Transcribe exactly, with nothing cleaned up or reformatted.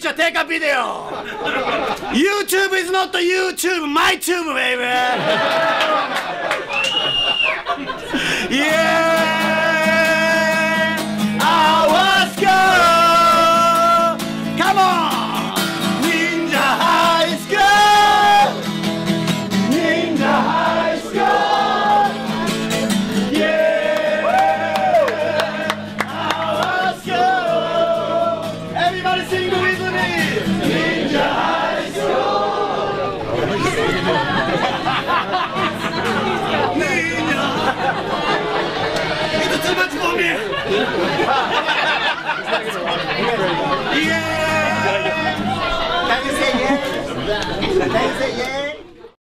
picture, take a video. YouTube is not YouTube, my tube, baby. Yeah, hours go. Come on, Ninja High School, Ninja High School. Yeah, hours go. Everybody sing with me. Ninja High School. Ninja. It's too much for me. Yeah. Can you say yes? Can you say yes?